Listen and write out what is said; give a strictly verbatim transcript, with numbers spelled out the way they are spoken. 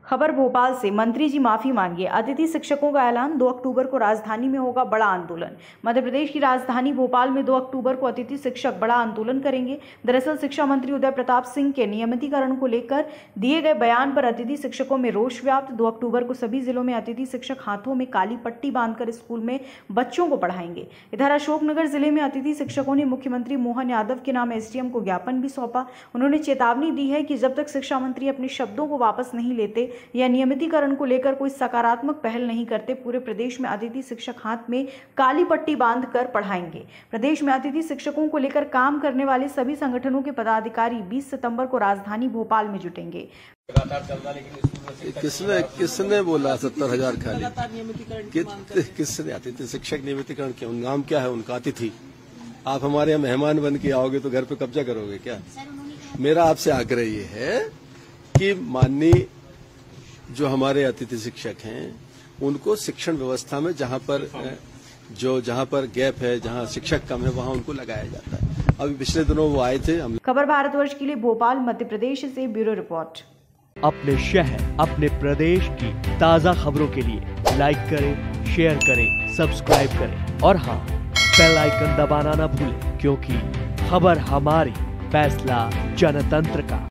खबर भोपाल से। मंत्री जी माफी मांगिए, अतिथि शिक्षकों का ऐलान। दो अक्टूबर को राजधानी में होगा बड़ा आंदोलन। मध्य प्रदेश की राजधानी भोपाल में दो अक्टूबर को अतिथि शिक्षक बड़ा आंदोलन करेंगे। दरअसल शिक्षा मंत्री उदय प्रताप सिंह के नियमितीकरण को लेकर दिए गए बयान पर अतिथि शिक्षकों में रोष व्याप्त। दो अक्टूबर को सभी जिलों में अतिथि शिक्षक हाथों में काली पट्टी बांधकर स्कूल में बच्चों को पढ़ाएंगे। इधर अशोकनगर जिले में अतिथि शिक्षकों ने मुख्यमंत्री मोहन यादव के नाम एसडीएम को ज्ञापन भी सौंपा। उन्होंने चेतावनी दी है कि जब तक शिक्षा मंत्री अपने शब्दों को वापस नहीं लेते या नियमितीकरण को लेकर कोई सकारात्मक पहल नहीं करते, पूरे प्रदेश में अतिथि शिक्षक हाथ में काली पट्टी बांधकर पढ़ाएंगे। प्रदेश में अतिथि शिक्षकों को लेकर काम करने वाले सभी संगठनों के पदाधिकारी बीस सितंबर को राजधानी भोपाल में जुटेंगे। किसने किसने बोला सत्तर हजार खाली? किसने? अतिथि शिक्षक नियमितीकरण क्या नाम क्या है उनका? अतिथि। आप हमारे यहाँ मेहमान बन के आओगे तो घर पे कब्जा करोगे क्या? मेरा आपसे आग्रह ये है कि माननीय जो हमारे अतिथि शिक्षक हैं उनको शिक्षण व्यवस्था में जहां पर जो जहां पर गैप है, जहां शिक्षक कम है, वहां उनको लगाया जाता है। अभी पिछले दिनों वो आए थे। हम खबर भारतवर्ष के लिए भोपाल मध्य प्रदेश से ब्यूरो रिपोर्ट। अपने शहर अपने प्रदेश की ताज़ा खबरों के लिए लाइक करें, शेयर करें, सब्सक्राइब करें और हाँ, बेल आइकन दबाना ना भूलें, क्योंकि खबर हमारी, फैसला जनतंत्र का।